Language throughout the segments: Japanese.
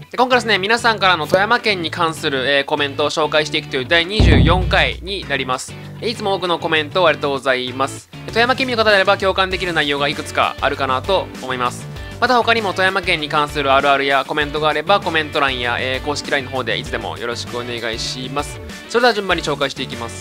で今回ですね、皆さんからの富山県に関する、コメントを紹介していくという第24回になります。いつも多くのコメントありがとうございます。富山県民の方であれば共感できる内容がいくつかあるかなと思います。また他にも富山県に関するあるあるやコメントがあればコメント欄や、公式 LINE の方でいつでもよろしくお願いします。それでは順番に紹介していきます。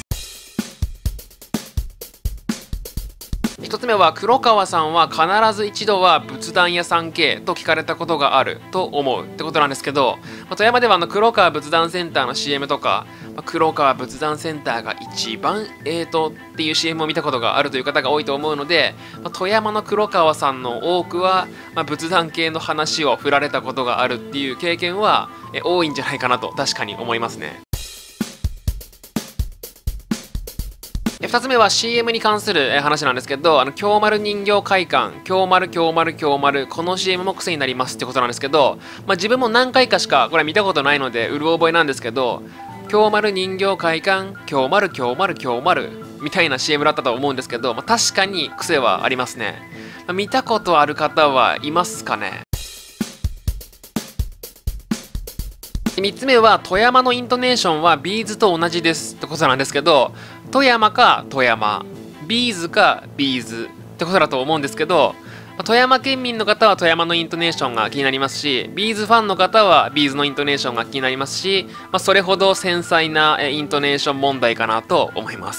一つ目は黒川さんは必ず一度は仏壇屋さん系と聞かれたことがあると思うってことなんですけど、富山では黒川仏壇センターの CM とか、黒川仏壇センターが一番っていう CM を見たことがあるという方が多いと思うので、富山の黒川さんの多くは、仏壇系の話を振られたことがあるっていう経験は多いんじゃないかなと確かに思いますね。2つ目は CM に関する話なんですけど、京丸人形会館、京丸京丸京丸、この CM も癖になりますってことなんですけど、自分も何回かしかこれ見たことないのでうる覚えなんですけど、京丸人形会館、京丸京丸京丸みたいな CM だったと思うんですけど、確かに癖はありますね。見たことある方はいますかね。3つ目は富山のイントネーションはビーズと同じですってことなんですけど、富山か富山、ビーズかビーズってことだと思うんですけど、富山県民の方は富山のイントネーションが気になりますし、ビーズファンの方はビーズのイントネーションが気になりますし、それほど繊細なイントネーション問題かなと思います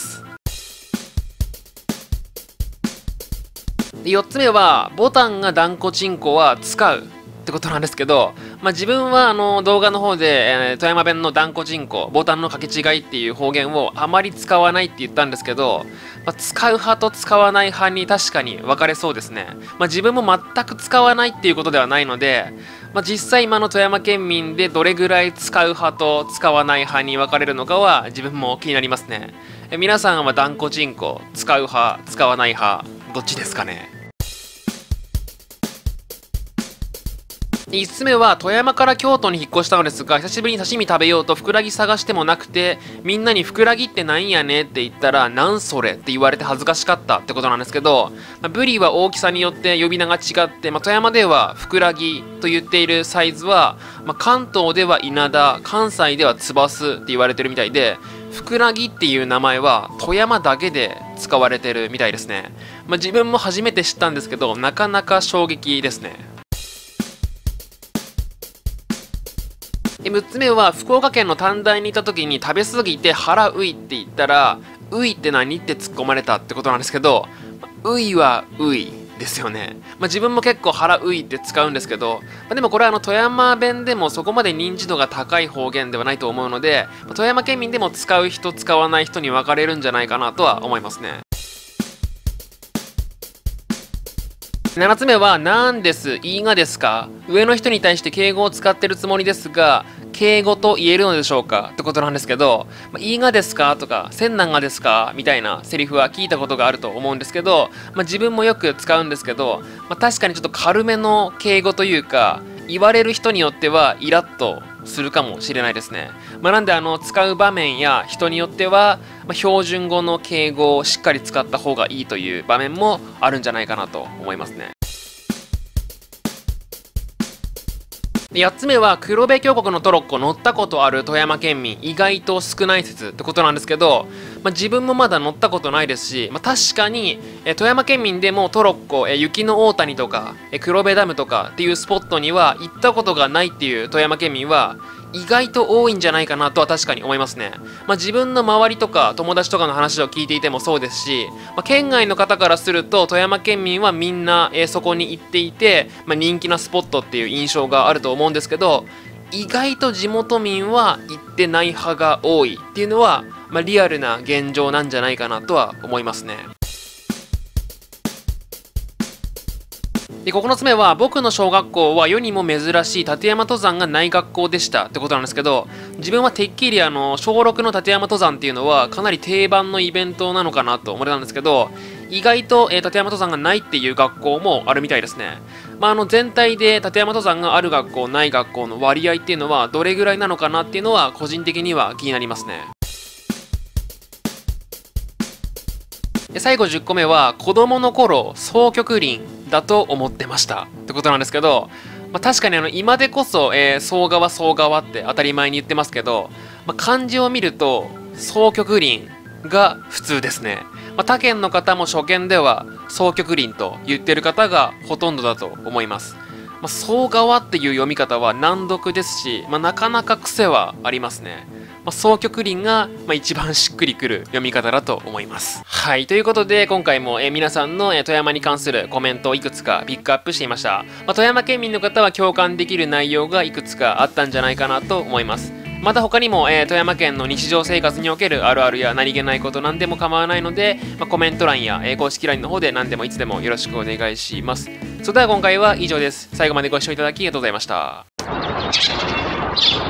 。4つ目はボタンが断固チンコは使うってことなんですけど、自分は動画の方で、富山弁の断固チンコ、ボタンの掛け違いっていう方言をあまり使わないって言ったんですけど、使う派と使わない派に確かに分かれそうですね。自分も全く使わないっていうことではないので、実際今の富山県民でどれぐらい使う派と使わない派に分かれるのかは自分も気になりますね。皆さんは断固チンコ使う派使わない派どっちですかね。5つ目は富山から京都に引っ越したのですが、久しぶりに刺身食べようとふくらぎ探してもなくて、みんなにふくらぎってなんやねって言ったら、なんそれって言われて恥ずかしかったってことなんですけど、ブリは大きさによって呼び名が違って、富山ではふくらぎと言っているサイズは、関東では稲田、関西ではつばすって言われてるみたいで、ふくらぎっていう名前は富山だけで使われてるみたいですね。自分も初めて知ったんですけど、なかなか衝撃ですね。6つ目は福岡県の短大にいた時に食べ過ぎて腹ういって言ったら、ういって何って突っ込まれたってことなんですけど、ういはういですよね。自分も結構腹ういって使うんですけど、でもこれは富山弁でもそこまで認知度が高い方言ではないと思うので、富山県民でも使う人使わない人に分かれるんじゃないかなとは思いますね。7つ目はなんです、いいがですか、上の人に対して敬語を使ってるつもりですが敬語と言えるのでしょうかってことなんですけど、いいがですかとか千なんがですかみたいなセリフは聞いたことがあると思うんですけど、自分もよく使うんですけど、確かにちょっと軽めの敬語というか、言われる人によってはイラッとするかもしれないですね。なんで使う場面や人によっては、標準語の敬語をしっかり使った方がいいという場面もあるんじゃないかなと思いますね。8つ目は黒部峡谷のトロッコ乗ったことある富山県民意外と少ない説ってことなんですけど、自分もまだ乗ったことないですし、確かに富山県民でもトロッコ雪の大谷とか黒部ダムとかっていうスポットには行ったことがないっていう富山県民は意外と多いんじゃないかなとは確かに思いますね。自分の周りとか友達とかの話を聞いていてもそうですし、県外の方からすると富山県民はみんなそこに行っていて、人気なスポットっていう印象があると思うんですけど、意外と地元民は行ってない派が多いっていうのは、リアルな現状なんじゃないかなとは思いますね。で9つ目は僕の小学校は世にも珍しい立山登山がない学校でしたってことなんですけど、自分はてっきり小6の立山登山っていうのはかなり定番のイベントなのかなと思ってたんですけど、意外と立山登山がないっていう学校もあるみたいですね。全体で立山登山がある学校ない学校の割合っていうのはどれぐらいなのかなっていうのは個人的には気になりますね。で最後10個目は子供の頃双極輪だと思ってましたってことなんですけど、 確かに今でこそ、総川総川って当たり前に言ってますけど、漢字を見ると総局輪が普通ですね。他県の方も初見では総局輪と言ってる方がほとんどだと思います。総川っていう読み方は難読ですし、なかなか癖はありますね。総局輪が、一番しっくりくる読み方だと思います。はい。ということで、今回も、皆さんの、富山に関するコメントをいくつかピックアップしていました。富山県民の方は共感できる内容がいくつかあったんじゃないかなと思います。また他にも、富山県の日常生活におけるあるあるや何気ないこと何でも構わないので、コメント欄や、公式 LINE の方で何でもいつでもよろしくお願いします。それでは今回は以上です。最後までご視聴いただきありがとうございました。